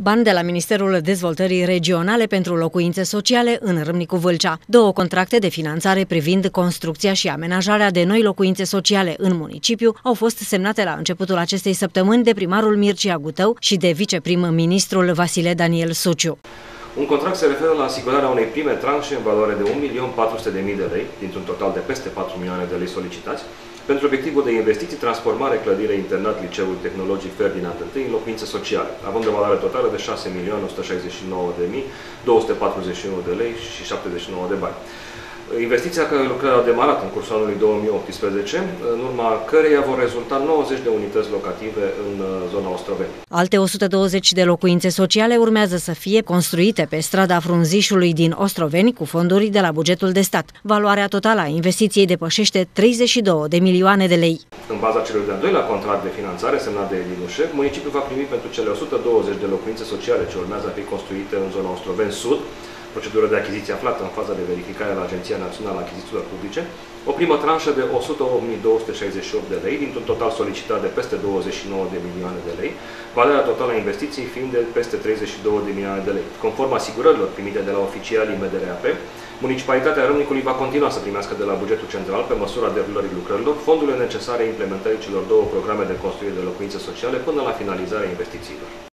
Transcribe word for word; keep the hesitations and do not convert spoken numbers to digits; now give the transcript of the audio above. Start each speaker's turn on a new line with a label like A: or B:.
A: Bani de la Ministerul Dezvoltării Regionale pentru locuințe sociale în Râmnicu Vâlcea. Două contracte de finanțare privind construcția și amenajarea de noi locuințe sociale în municipiu au fost semnate la începutul acestei săptămâni de primarul Mircea Gutău și de viceprim-ministrul Vasile Daniel Suciu.
B: Un contract se referă la asigurarea unei prime tranșe în valoare de un milion patru sute de mii de lei, dintr-un total de peste patru milioane de lei solicitați, pentru obiectivul de investiții, transformare, clădire, internat, liceul tehnologic Ferdinand I în locuințe sociale, având o valoare totală de șase milioane o sută șaizeci și nouă de mii două sute patruzeci și unu de lei și șaptezeci și nouă de bani. Investiția care lucrări a demarat în cursul anului două mii optsprezece, în urma căreia vor rezulta nouăzeci de unități locative în zona Ostroveni.
A: Alte o sută douăzeci de locuințe sociale urmează să fie construite pe strada Frunzișului din Ostroveni cu fonduri de la bugetul de stat. Valoarea totală a investiției depășește treizeci și două de milioane de lei.
B: În baza celui de-al doilea contract de finanțare semnat de Edinușe, municipiul va primi pentru cele o sută douăzeci de locuințe sociale ce urmează a fi construite în zona Ostroveni Sud, procedură de achiziție aflată în faza de verificare la Agenția Națională a Achizițiilor Publice, o primă tranșă de o sută opt mii două sute șaizeci și opt de lei, dintr-un total solicitat de peste douăzeci și nouă de milioane de lei, valoarea totală a investiției fiind de peste treizeci și două de milioane de lei. Conform asigurărilor primite de la oficialii M D R A P, municipalitatea Râmnicului va continua să primească de la bugetul central, pe măsura derulării lucrărilor, fondurile necesare implementării celor două programe de construire de locuințe sociale până la finalizarea investițiilor.